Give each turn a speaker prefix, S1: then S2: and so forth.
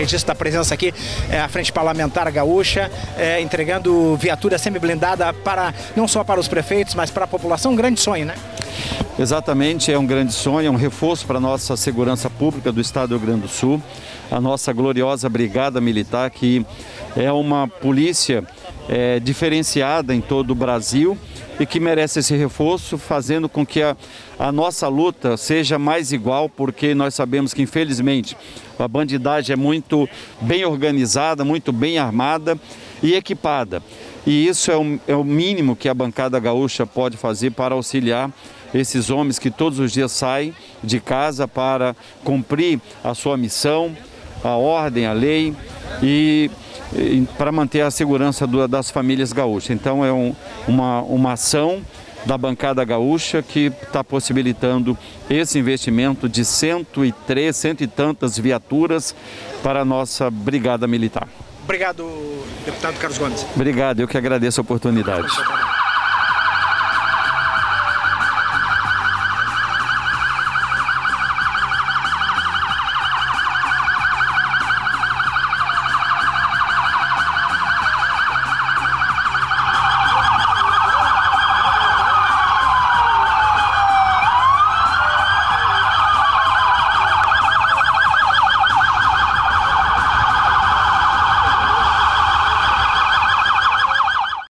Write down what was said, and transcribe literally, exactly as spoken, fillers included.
S1: disso, da presença aqui é, à Frente Parlamentar Gaúcha, é, entregando viatura semi-blindada para, não só para os prefeitos, mas para a população. Um grande sonho, né?
S2: Exatamente, é um grande sonho, é um reforço para a nossa segurança pública do Estado do Rio Grande do Sul, a nossa gloriosa Brigada Militar, que é uma polícia é, diferenciada em todo o Brasil e que merece esse reforço, fazendo com que a, a nossa luta seja mais igual, porque nós sabemos que, infelizmente, a bandidagem é muito bem organizada, muito bem armada e equipada. E isso é o, é o mínimo que a bancada gaúcha pode fazer para auxiliar esses homens que todos os dias saem de casa para cumprir a sua missão, a ordem, a lei e, e para manter a segurança do, das famílias gaúchas. Então é um, uma, uma ação da bancada gaúcha que está possibilitando esse investimento de cento e três, cento e tantas viaturas para a nossa Brigada Militar.
S1: Obrigado, deputado Carlos Gomes.
S2: Obrigado, eu que agradeço a oportunidade.